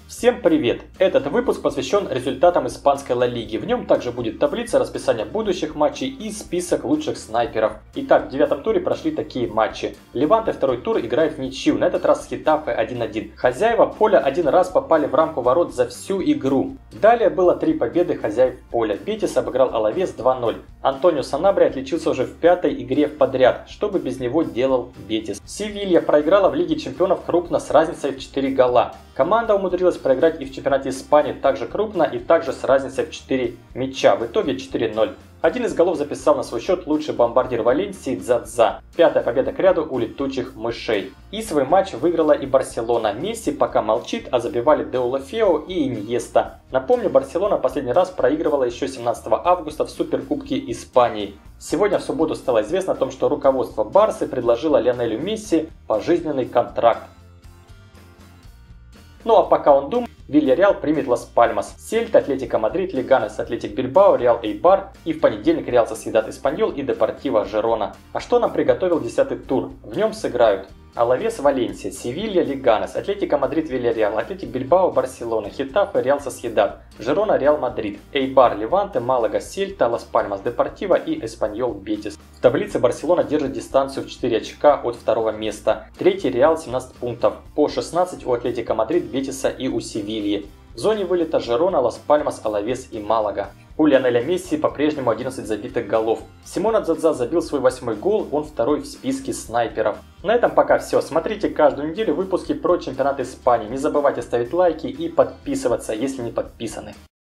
Всем привет! Этот выпуск посвящен результатам испанской Ла Лиги. В нем также будет таблица, расписание будущих матчей и список лучших снайперов. Итак, в девятом туре прошли такие матчи. Леванте второй тур играет в ничью, на этот раз с Хетафе 1-1. Хозяева поля один раз попали в рамку ворот за всю игру. Далее было 3 победы хозяев поля. Бетис обыграл Алавес 2-0. Антонио Санабри отличился уже в 5-й игре подряд, что бы без него делал Бетис. Севилья проиграла в Лиге чемпионов крупно с разницей в 4 гола. Команда умудрилась проиграть и в чемпионате Испании также крупно и также с разницей в 4 мяча. В итоге 4-0. Один из голов записал на свой счет лучший бомбардир Валенсии Дзадза. 5-я победа к ряду у летучих мышей. И свой матч выиграла и Барселона. Месси пока молчит, а забивали Деулофео и Иньеста. Напомню, Барселона последний раз проигрывала еще 17 августа в Суперкубке Испании. Сегодня в субботу стало известно о том, что руководство Барсы предложило Лионелю Месси пожизненный контракт. Ну а пока он думает, Вильяреал примет Лас Пальмас, Сельта, Атлетико Мадрид, Леганес, Атлетик Бильбао, Реал Эйбар и в понедельник Реал Сосьедад Эспаньол и Депортиво Жирона. А что нам приготовил 10-й тур? В нем сыграют Алавес Валенсия, Севилья Леганес, Атлетико Мадрид Вильяреал, Атлетик Бильбао Барселона, Хетафе Реал Сосьедад, Жирона Реал Мадрид, Эйбар Леванте, Малага Сельта, Лас Пальмас Депортиво и Эспаньол Бетис. В таблице Барселона держит дистанцию в 4 очка от второго места. Третий Реал 17 пунктов, по 16 у Атлетико Мадрид, Бетиса и у Севильи. В зоне вылета Жирона, Лас Пальмас, Алавес и Малага. У Лионеля Месси по-прежнему 11 забитых голов. Симона Дзадза забил свой 8-й гол, он второй в списке снайперов. На этом пока все. Смотрите каждую неделю выпуски про чемпионат Испании. Не забывайте ставить лайки и подписываться, если не подписаны.